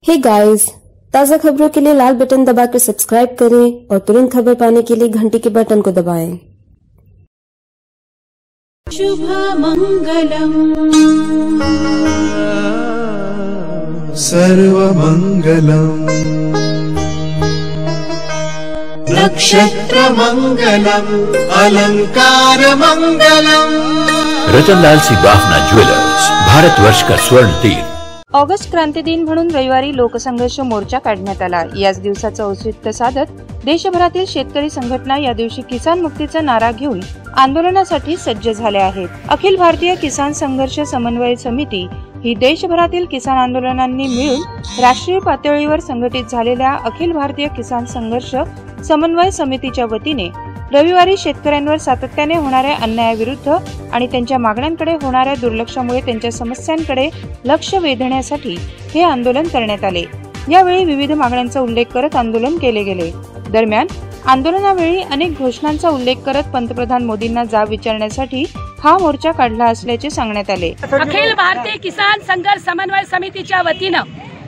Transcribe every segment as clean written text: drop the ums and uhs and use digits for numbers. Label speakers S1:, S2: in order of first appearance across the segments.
S1: हे गाइस, ताज़ा खबरों के लिए लाल बटन दबाकर सब्सक्राइब करें और तुरंत खबर पाने के लिए घंटी के बटन को दबाएं।
S2: शुभमंगलम्
S3: सर्वमंगलम् नक्षत्रमंगलम् अलंकारमंगलम्।
S4: रतनलाल सी बाफना ज्वेलर्स, भारतवर्ष का स्वर्ण तीर।
S5: ऑगस्ट क्रांती दिन म्हणून रविवारी लोकसंघर्ष मोर्चा काढण्यात आला। याच दिवसाचं औचित्य साधत देशभरातील शेतकरी संघटना या दिवशी किसान मुक्तीचा नारा घेऊन आंदोलनासाठी सज्ज झाल्या आहेत। अखिल भारतीय किसान संघर्ष समन्वय समिती ही देशभरातील किसान आंदोलनांनी मिळून राष्ट्रीय पातळीवर संघटित झालेल्या अखिल भारतीय किसान संघर्ष समन्वय समितीच्या वतीने रविवारी शेतकऱ्यांवर सातत्याने होणाऱ्या अन्यायाविरुद्ध आणि त्यांच्या मागण्यांकडे होणाऱ्या दुर्लक्षामुळे त्यांच्या समस्यांकडे लक्ष वेधण्यासाठी हे आंदोलन करण्यात आले। यावेळी विविध मागण्यांचा उल्लेख करत आंदोलन केले गेले। दरम्यान आंदोलनावेळी अनेक घोषणांचा उल्लेख करत पंतप्रधान मोदींना जाब विचारण्यासाठी हा मोर्चा काढला असल्याचे सांगण्यात आले।
S6: अखिल भारतीय किसान संघर्ष समन्वय समितीच्या वतीनं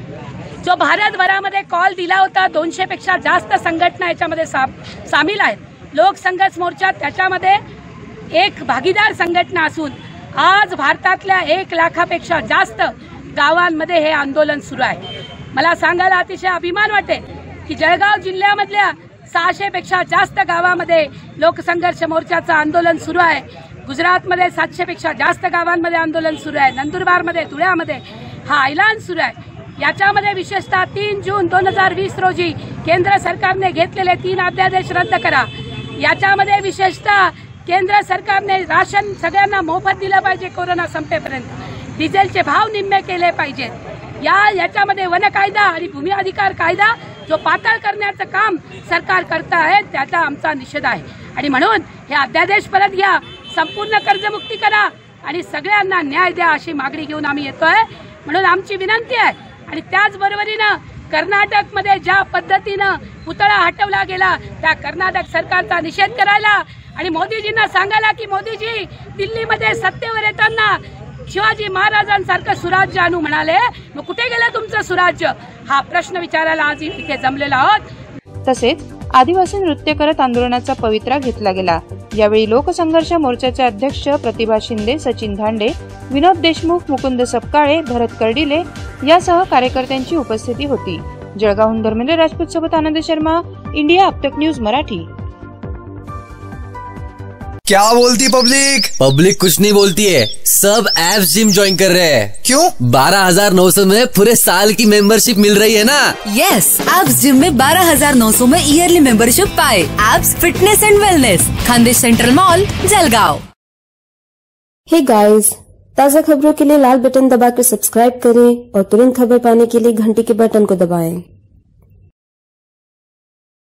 S6: जो भारतभरामध्ये कॉल दिला होता, 200 पेक्षा जास्त संघटना याच्यामध्ये सामील आहेत। लोकसंघर्ष मोर्चा त्याच्यामध्ये एक भागीदार संघटना असून आज भारतातल्या 1 लाखापेक्षा जास्त गावांमध्ये हे आंदोलन सुरू आहे। मला सांगायला अतिशय अभिमान वाटेल की जळगाव जिल्ह्यामधल्या 600 पेक्षा जास्त गावामध्ये लोकसंघर्ष मोर्चाचं आंदोलन सुरू आहे। गुजरातमध्ये 700 पेक्षा जास्त गावांमध्ये आंदोलन सुरू आहे। नंदुरबारमध्ये, धुळ्यामध्ये हा ऐलान सुरू आहे। याच्यामध्ये विशेषतः 3 जून 2020 रोजी केंद्र सरकारने घेतलेले 3 अध्यादेश रद्द करा। याच्यामध्ये विशेषतः केंद्र सरकारने राशन सगळ्यांना मोफत दिलं पाहिजे कोरोना संपेपर्यंत, डिझेलचे भाव निम्मे केले पाहिजेत। याच्यामध्ये वन कायदा आणि भूमी अधिकार कायदा जो पातळ करण्याचं काम सरकार करत आहे त्याचा आमचा निषेध आहे आणि म्हणून हे अध्यादेश परत घ्या, संपूर्ण कर्जमुक्ती करा आणि सगळ्यांना न्याय द्या अशी मागणी घेऊन आम्ही येतोय। म्हणून आमची विनंती आहे आणि त्याचबरोबरीनं कर्नाटकमध्ये ज्या पद्धतीनं पुतळा हटवला गेला त्या कर्नाटक सरकारचा निषेध करायला आणि मोदीजींना सांगायला की मोदीजी दिल्लीमध्ये सत्तेवर येताना शिवाजी महाराजांसारखं सुराज्य आणू म्हणाले, मग कुठे गेलं तुमचं सुराज्य? हा प्रश्न विचारायला आज इथे जमलेला आहोत।
S5: तसेच आदिवासी नृत्य करत आंदोलनाचा पवित्रा घेतला गेला। यावेळी लोकसंघर्ष मोर्चाचे अध्यक्ष प्रतिभा शिंदे, सचिन धांडे, विनोद देशमुख, मुकुंद सपकाळे, भरत कर्डिले यासह कार्यकर्त्यांची उपस्थिती होती। जळगावहून धर्मेंद्र राजपूत सोबत आनंद शर्मा, इंडिया अब तक न्यूज मराठी।
S3: क्या बोलती पब्लिक?
S7: पब्लिक कुछ नहीं बोलती है, सब एप्स जिम ज्वाइन कर रहे हैं।
S3: क्यों?
S7: 12,900 में पूरे साल की मेंबरशिप मिल रही है ना।
S8: यस, एप्स जिम में 12,900 में ईयरली मेंबरशिप पाए। एप्स fitness and wellness, Khandesh central mall, Jalgaon.
S1: Hey guys, ताज़ा खबरों के लिए लाल बटन दबाकर सब्सक्राइब करें और तुरंत खबर पाने के लिए घंटी के बटन को दबाएं।